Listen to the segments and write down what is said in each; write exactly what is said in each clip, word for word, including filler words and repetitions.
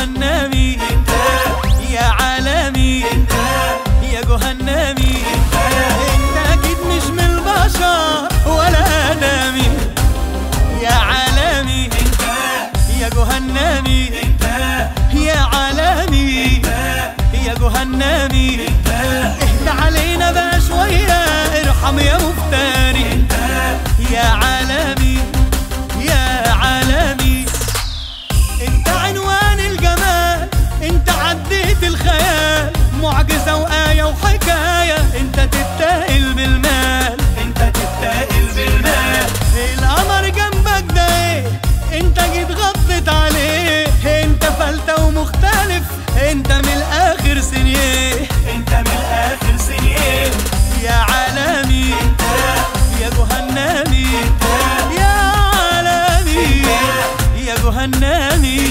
جهنمي انت، يا عالمي انت، يا جهنمي انت، انت اكيد مش من البشر ولا آدمي. يا عالمي انت، يا جهنمي انت، يا عالمي انت، يا جهنمي انت، اهدى علينا بقى شوية، ارحم يا مفتري انت، يا عالمي يا عالمي. انت عنوان الجمال، انت عديت الخيال، معجزة وآية وحكاية، انت تتاهل بالمال، انت تتاهل بالمال. القمر جنبك ده ايه، انت جيت غطيت عليه، انت فلتة ومختلف، انت من الاخر سنيه، انت من الاخر سنيه. يا عالمي انت، يا جهنمي انت، يا عالمي يا جهنمي.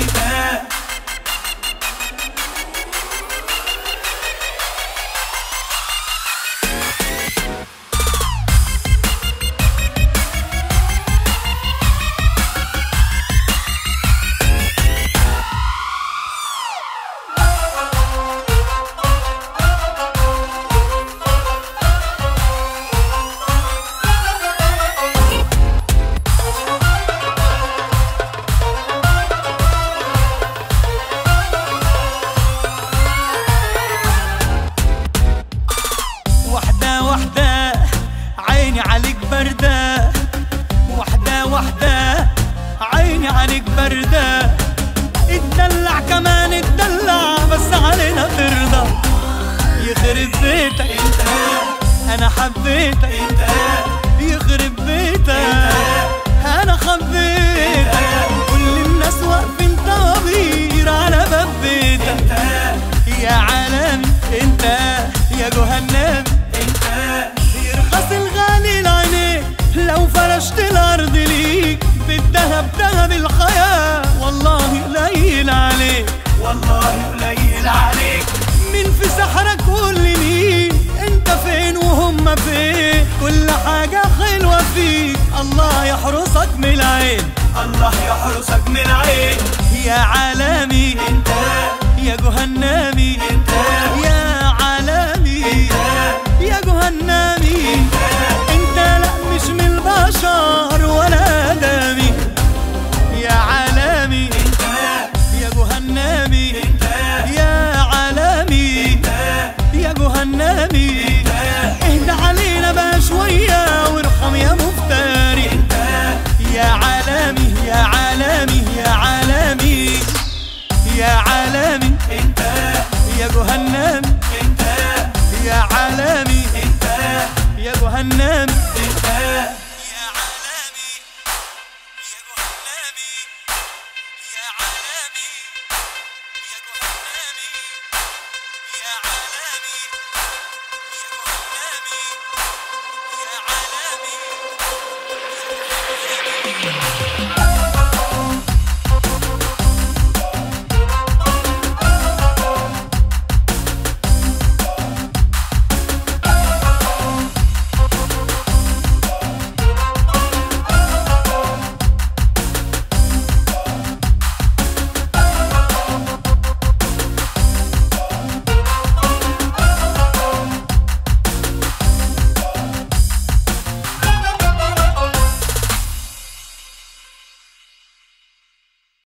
واحدة عيني عليك باردة، واحدة واحدة عيني عليك باردة، اتدلع كمان اتدلع بس علينا ترضى. يخرب بيتك انت، انا حبيتك انت، يخرب بيتك انا خبيتك، كل الناس واقفين طوابير على باب بيتك. يا عالمي انت، يا جهنمي يرخص الغالي لعينيك لو فرشت الارض ليك، بالذهب ذهب الحياة والله قليل عليك، والله قليل عليك. مين في سحرك قول لي مين، انت فين وهم فين، كل حاجة حلوة فيك الله يحرسك من العين، الله يحرسك من العين. يا عالمي انت، يا جهنمي انت، يا عالمي يا جهنمي انت، لا مش من البشر ولا آدمي. يا عالمي انت، يا جهنمي انت، يا عالمي يا جهنمي. اهدى علينا بقى شوية وارحم يا مفتري انت، يا عالمي يا عالمي يا عالمي يا عالمي انت، يا جهنمي انت، يا عالمي انت، يا جهنمي.